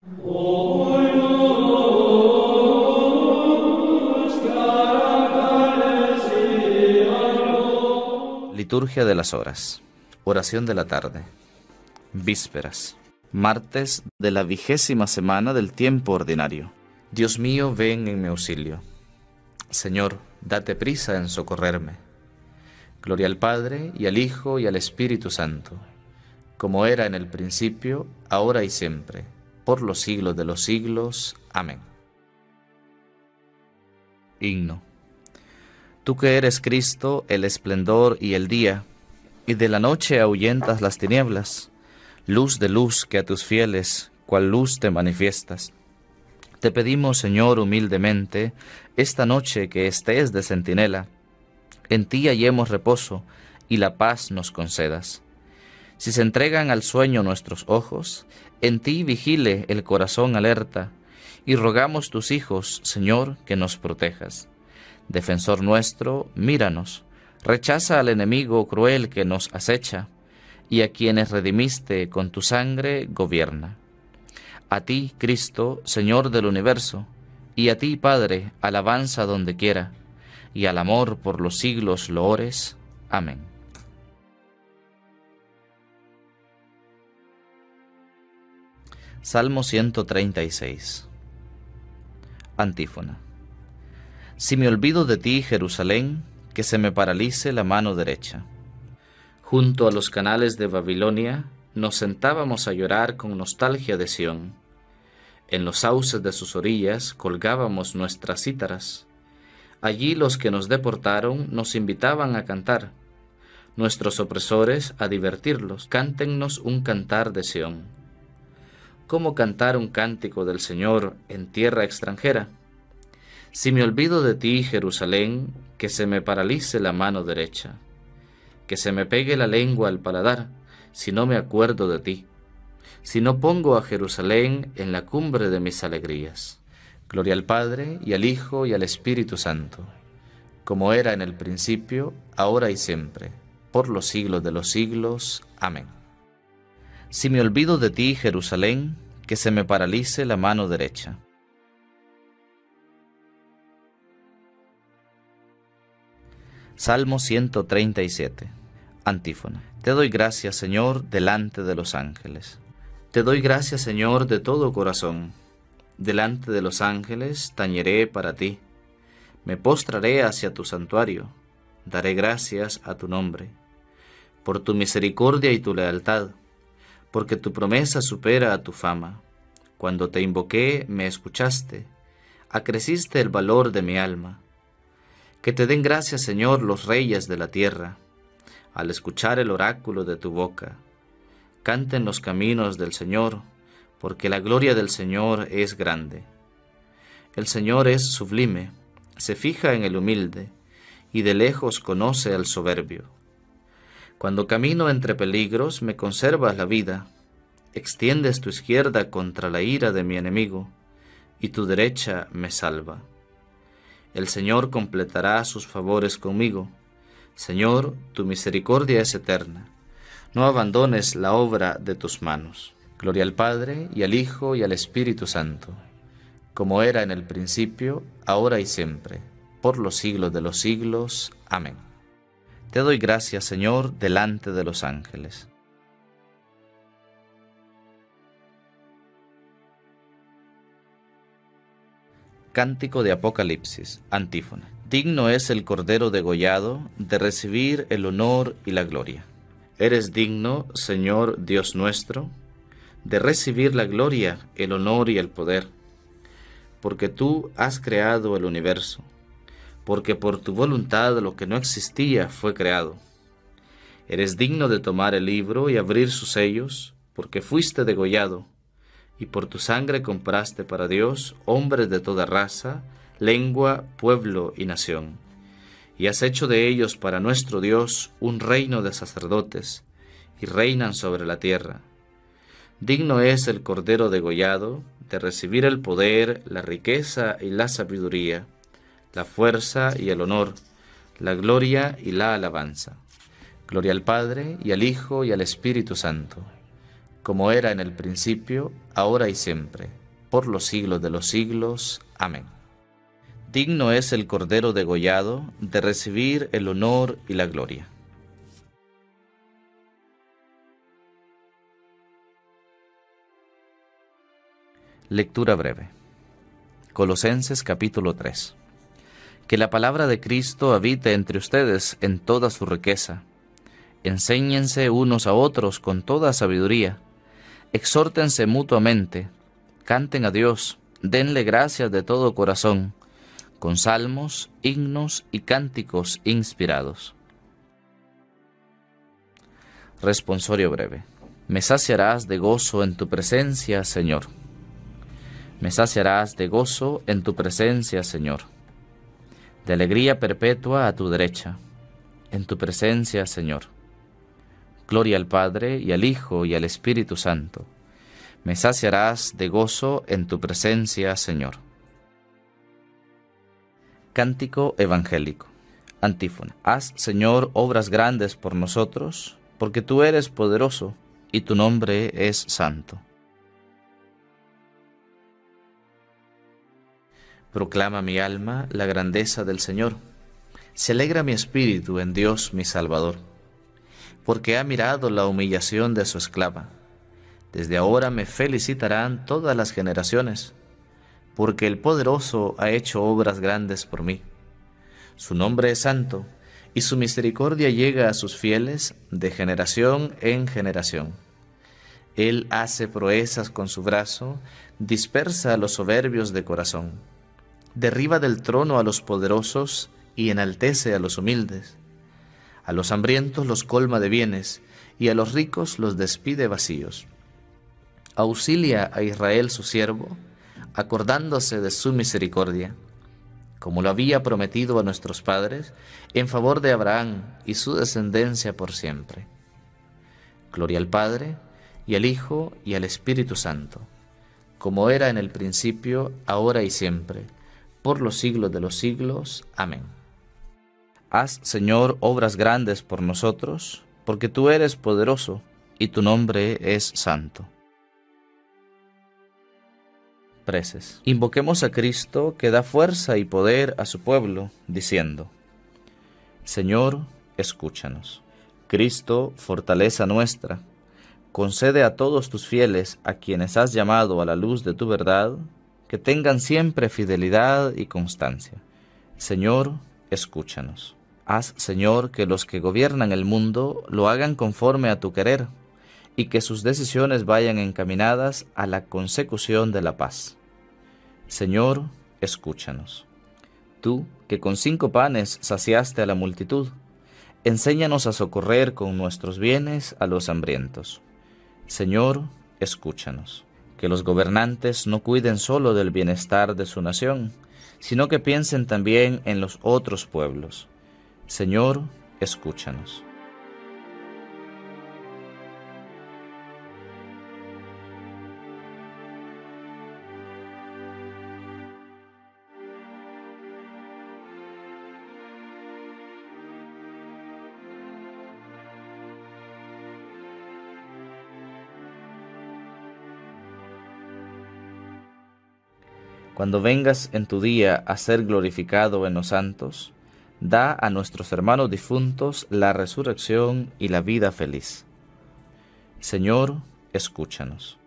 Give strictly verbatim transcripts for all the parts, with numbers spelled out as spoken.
Liturgia de las horas. Oración de la tarde. Vísperas. Martes de la vigésima semana del tiempo ordinario. Dios mío, ven en mi auxilio. Señor, date prisa en socorrerme. Gloria al Padre, y al Hijo, y al Espíritu Santo, como era en el principio, ahora y siempre, por los siglos de los siglos. Amén. Himno. Tú que eres Cristo, el esplendor y el día, y de la noche ahuyentas las tinieblas, luz de luz que a tus fieles, cual luz te manifiestas. Te pedimos, Señor, humildemente, esta noche que estés de centinela, en ti hallemos reposo y la paz nos concedas. Si se entregan al sueño nuestros ojos, en ti vigile el corazón alerta, y rogamos tus hijos, Señor, que nos protejas. Defensor nuestro, míranos, rechaza al enemigo cruel que nos acecha, y a quienes redimiste con tu sangre, gobierna. A ti, Cristo, Señor del universo, y a ti, Padre, alabanza donde quiera, y al amor por los siglos loores. Amén. Salmo ciento treinta y seis. Antífona. Si me olvido de ti, Jerusalén, que se me paralice la mano derecha. Junto a los canales de Babilonia nos sentábamos a llorar con nostalgia de Sión. En los sauces de sus orillas colgábamos nuestras cítaras. Allí los que nos deportaron nos invitaban a cantar. Nuestros opresores a divertirlos. Cántennos un cantar de Sión. ¿Cómo cantar un cántico del Señor en tierra extranjera? Si me olvido de ti, Jerusalén, que se me paralice la mano derecha, que se me pegue la lengua al paladar, si no me acuerdo de ti, si no pongo a Jerusalén en la cumbre de mis alegrías. Gloria al Padre, y al Hijo, y al Espíritu Santo, como era en el principio, ahora y siempre, por los siglos de los siglos. Amén. Si me olvido de ti, Jerusalén, que se me paralice la mano derecha. Salmo ciento treinta y siete. Antífona. Te doy gracias, Señor, delante de los ángeles. Te doy gracias, Señor, de todo corazón. Delante de los ángeles tañeré para ti. Me postraré hacia tu santuario. Daré gracias a tu nombre. Por tu misericordia y tu lealtad, porque tu promesa supera a tu fama. Cuando te invoqué, me escuchaste. Acreciste el valor de mi alma. Que te den gracias, Señor, los reyes de la tierra, al escuchar el oráculo de tu boca. Canten los caminos del Señor, porque la gloria del Señor es grande. El Señor es sublime, se fija en el humilde, y de lejos conoce al soberbio. Cuando camino entre peligros, me conservas la vida. Extiendes tu izquierda contra la ira de mi enemigo, y tu derecha me salva. El Señor completará sus favores conmigo. Señor, tu misericordia es eterna. No abandones la obra de tus manos. Gloria al Padre, y al Hijo, y al Espíritu Santo, como era en el principio, ahora y siempre, por los siglos de los siglos. Amén. Te doy gracias, Señor, delante de los ángeles. Cántico de Apocalipsis. Antífona. Digno es el Cordero degollado de recibir el honor y la gloria. Eres digno, Señor Dios nuestro, de recibir la gloria, el honor y el poder, porque tú has creado el universo, porque por tu voluntad lo que no existía fue creado. Eres digno de tomar el libro y abrir sus sellos, porque fuiste degollado, y por tu sangre compraste para Dios hombres de toda raza, lengua, pueblo y nación. Y has hecho de ellos para nuestro Dios un reino de sacerdotes, y reinan sobre la tierra. Digno es el Cordero degollado de recibir el poder, la riqueza y la sabiduría, la fuerza y el honor, la gloria y la alabanza. Gloria al Padre, y al Hijo, y al Espíritu Santo, como era en el principio, ahora y siempre, por los siglos de los siglos. Amén. Digno es el Cordero degollado de recibir el honor y la gloria. Lectura breve. Colosenses capítulo tres. Que la palabra de Cristo habite entre ustedes en toda su riqueza. Enséñense unos a otros con toda sabiduría. Exhórtense mutuamente. Canten a Dios. Denle gracias de todo corazón, con salmos, himnos y cánticos inspirados. Responsorio breve. Me saciarás de gozo en tu presencia, Señor. Me saciarás de gozo en tu presencia, Señor. De alegría perpetua a tu derecha, en tu presencia, Señor. Gloria al Padre, y al Hijo, y al Espíritu Santo. Me saciarás de gozo en tu presencia, Señor. Cántico evangélico. Antífona. Haz, Señor, obras grandes por nosotros, porque tú eres poderoso, y tu nombre es santo. Proclama mi alma la grandeza del Señor. Se alegra mi espíritu en Dios mi Salvador, porque ha mirado la humillación de su esclava. Desde ahora me felicitarán todas las generaciones, porque el poderoso ha hecho obras grandes por mí. Su nombre es santo, y su misericordia llega a sus fieles de generación en generación. Él hace proezas con su brazo, dispersa a los soberbios de corazón. Derriba del trono a los poderosos y enaltece a los humildes. A los hambrientos los colma de bienes, y a los ricos los despide vacíos. Auxilia a Israel su siervo, acordándose de su misericordia, como lo había prometido a nuestros padres, en favor de Abraham y su descendencia por siempre. Gloria al Padre, y al Hijo, y al Espíritu Santo, como era en el principio, ahora y siempre, por los siglos de los siglos. Amén. Haz, Señor, obras grandes por nosotros, porque tú eres poderoso, y tu nombre es santo. Preces. Invoquemos a Cristo, que da fuerza y poder a su pueblo, diciendo: Señor, escúchanos. Cristo, fortaleza nuestra, concede a todos tus fieles, a quienes has llamado a la luz de tu verdad, que tengan siempre fidelidad y constancia. Señor, escúchanos. Haz, Señor, que los que gobiernan el mundo lo hagan conforme a tu querer, y que sus decisiones vayan encaminadas a la consecución de la paz. Señor, escúchanos. Tú, que con cinco panes saciaste a la multitud, enséñanos a socorrer con nuestros bienes a los hambrientos. Señor, escúchanos. Que los gobernantes no cuiden solo del bienestar de su nación, sino que piensen también en los otros pueblos. Señor, escúchanos. Cuando vengas en tu día a ser glorificado en los santos, da a nuestros hermanos difuntos la resurrección y la vida feliz. Señor, escúchanos.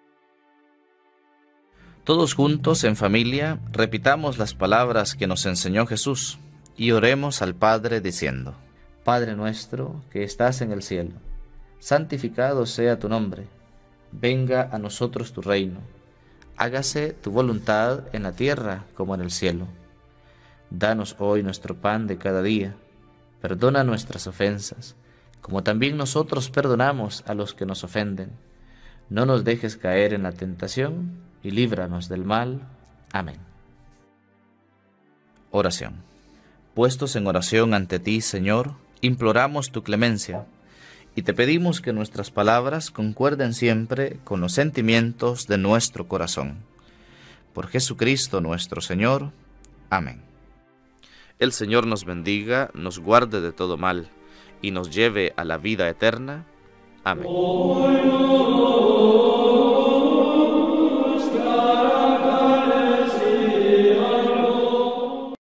Todos juntos en familia repitamos las palabras que nos enseñó Jesús y oremos al Padre diciendo: Padre nuestro que estás en el cielo, santificado sea tu nombre. Venga a nosotros tu reino. Hágase tu voluntad en la tierra como en el cielo. Danos hoy nuestro pan de cada día. Perdona nuestras ofensas, como también nosotros perdonamos a los que nos ofenden. No nos dejes caer en la tentación, y líbranos del mal. Amén. Oración. Puestos en oración ante ti, Señor, imploramos tu clemencia, y te pedimos que nuestras palabras concuerden siempre con los sentimientos de nuestro corazón. Por Jesucristo nuestro Señor. Amén. El Señor nos bendiga, nos guarde de todo mal, y nos lleve a la vida eterna. Amén. Señor.